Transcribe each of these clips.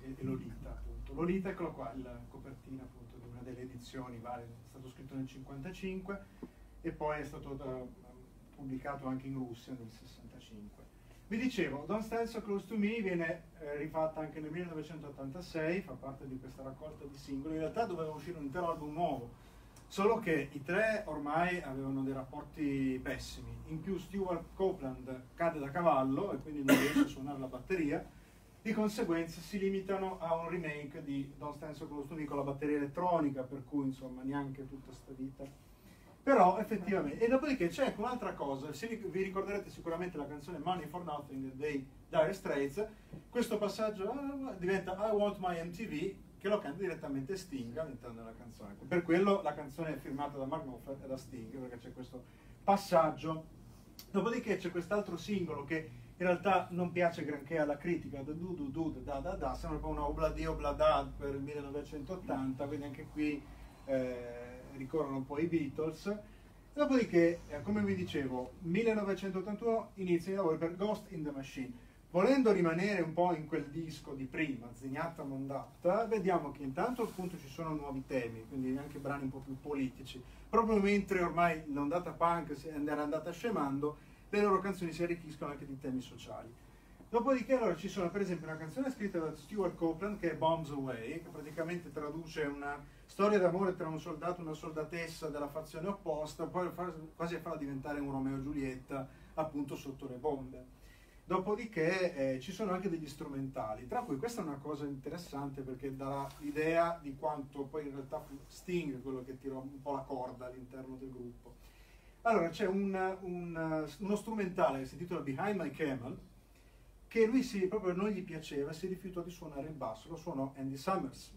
e Lolita, appunto. Lolita, eccolo qua, la copertina appunto di una delle edizioni varie, è stato scritto nel 1955 e poi è stato pubblicato anche in Russia nel 1965. Vi dicevo, Don't Stand So Close to Me viene rifatta anche nel 1986, fa parte di questa raccolta di singoli. In realtà doveva uscire un intero album nuovo, solo che i tre ormai avevano dei rapporti pessimi. In più Stewart Copeland cade da cavallo e quindi non riesce a suonare la batteria. Di conseguenza si limitano a un remake di Don't Stand So Close to Me con la batteria elettronica, per cui insomma neanche tutta sta vita. Però effettivamente, e dopodiché c'è anche un'altra cosa, vi ricorderete sicuramente la canzone Money for Nothing dei Dire Straits. Questo passaggio diventa I Want My MTV, che lo canta direttamente Sting all'interno della canzone. Per quello la canzone è firmata da Mark Knopfler e da Sting, perché c'è questo passaggio. Dopodiché c'è quest'altro singolo che in realtà non piace granché alla critica, da sembra un po' una obladi oblada per il 1980, quindi anche qui ricorrono un po' i Beatles. Dopodiché, come vi dicevo, 1981 inizia i lavori per Ghost in the Machine. Volendo rimanere un po' in quel disco di prima, Zignatta Mondatta, vediamo che intanto appunto ci sono nuovi temi, quindi anche brani un po' più politici. Proprio mentre ormai l'ondata punk era andata scemando, le loro canzoni si arricchiscono anche di temi sociali. Dopodiché allora ci sono per esempio una canzone scritta da Stewart Copeland che è Bombs Away, che praticamente traduce una storia d'amore tra un soldato e una soldatessa della fazione opposta, poi quasi a farla diventare un Romeo e Giulietta appunto sotto le bombe. Dopodiché ci sono anche degli strumentali, tra cui questa è una cosa interessante perché dà l'idea di quanto poi in realtà fu Sting quello che tirò un po' la corda all'interno del gruppo. Allora c'è uno strumentale che si intitola Behind My Camel, che lui proprio non gli piaceva, si rifiutò di suonare il basso, lo suonò Andy Summers.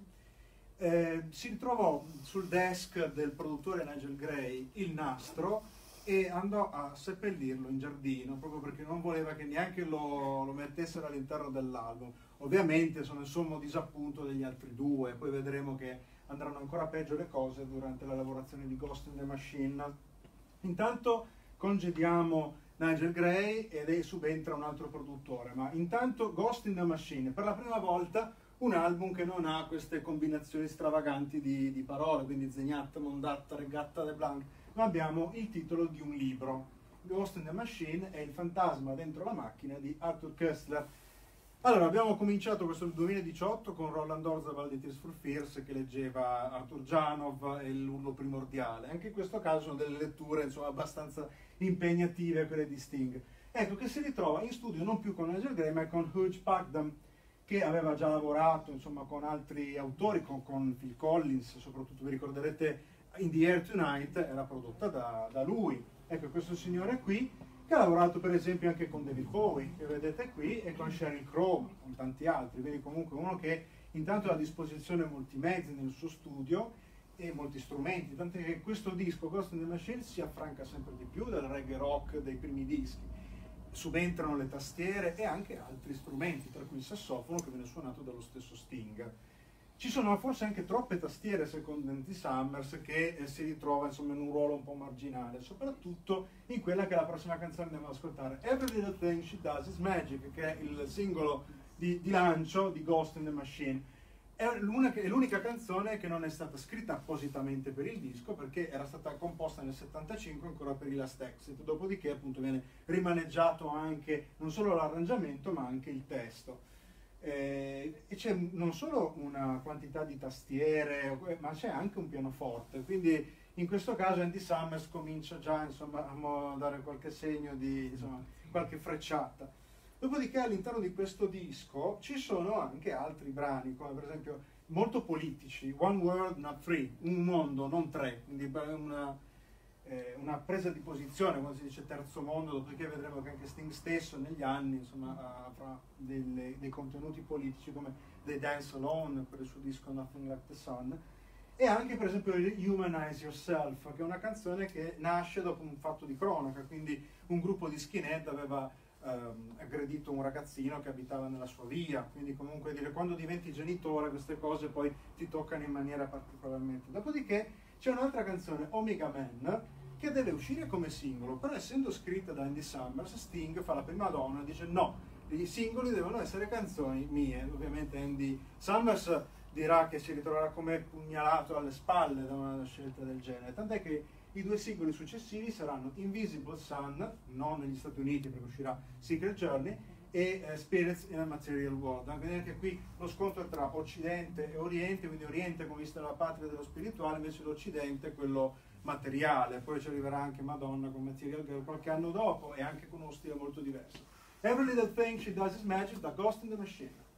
Si ritrovò sul desk del produttore Nigel Gray il nastro e andò a seppellirlo in giardino, proprio perché non voleva che neanche lo mettessero all'interno dell'album. Ovviamente sono il sommo disappunto degli altri due, poi vedremo che andranno ancora peggio le cose durante la lavorazione di Ghost in the Machine. Intanto congediamo Nigel Gray ed subentra un altro produttore, ma intanto Ghost in the Machine, per la prima volta un album che non ha queste combinazioni stravaganti di parole, quindi Zignatta, Mondatta, Regatta de Blanc, ma abbiamo il titolo di un libro. Ghost in the Machine è il fantasma dentro la macchina di Arthur Koestler. Allora, abbiamo cominciato questo 2018 con Roland Orzabal di Tears for Fears che leggeva Arthur Janov e l'Urlo Primordiale. Anche in questo caso sono delle letture insomma, abbastanza impegnative, quelle di Sting. Ecco, che si ritrova in studio non più con Nigel Gray ma con Hugh Packham, che aveva già lavorato insomma, con altri autori, con Phil Collins, soprattutto vi ricorderete In the Air Tonight, era prodotta da lui. Ecco, questo signore qui, che ha lavorato per esempio anche con David Bowie, che vedete qui, e con Sheryl Crow, con tanti altri, quindi comunque uno che intanto ha a disposizione molti mezzi nel suo studio e molti strumenti, tanto che questo disco, Ghost in the Machine, si affranca sempre di più dal reggae rock dei primi dischi. Subentrano le tastiere e anche altri strumenti, tra cui il sassofono che viene suonato dallo stesso Sting. Ci sono forse anche troppe tastiere secondo Andy Summers che si ritrova insomma in un ruolo un po' marginale, soprattutto in quella che è la prossima canzone che andiamo ad ascoltare, Every Little Thing She Does Is Magic, che è il singolo di lancio di Ghost in the Machine. È l'unica canzone che non è stata scritta appositamente per il disco perché era stata composta nel 75 ancora per i Last Exit, dopodiché appunto viene rimaneggiato anche non solo l'arrangiamento ma anche il testo. E c'è non solo una quantità di tastiere ma c'è anche un pianoforte, quindi in questo caso Andy Summers comincia già insomma, a dare qualche segno di insomma, qualche frecciata. Dopodiché all'interno di questo disco ci sono anche altri brani come per esempio molto politici, One World Not Three, un mondo non tre, quindi una presa di posizione quando si dice terzo mondo, dopodiché vedremo che anche Sting stesso negli anni insomma, avrà dei contenuti politici come The Dance Alone per il suo disco Nothing Like the Sun, e anche per esempio Humanize Yourself, che è una canzone che nasce dopo un fatto di cronaca, quindi un gruppo di skinhead aveva aggredito un ragazzino che abitava nella sua via, quindi comunque dire quando diventi genitore queste cose poi ti toccano in maniera particolarmente. Dopodiché c'è un'altra canzone, Omega Man, che deve uscire come singolo, però essendo scritta da Andy Summers, Sting fa la prima donna e dice no, i singoli devono essere canzoni mie. Ovviamente Andy Summers dirà che si ritroverà come pugnalato alle spalle da una scelta del genere, tant'è che i due singoli successivi saranno Invisible Sun, non negli Stati Uniti perché uscirà Secret Journey, e Spirits in a Material World. Anche qui lo scontro è tra Occidente e Oriente, quindi Oriente come vista la patria dello spirituale, invece l'Occidente quello materiale. Poi ci arriverà anche Madonna con Material Girl qualche anno dopo e anche con uno stile molto diverso. Every Little Thing She Does Is Magic da Ghost in the Machine.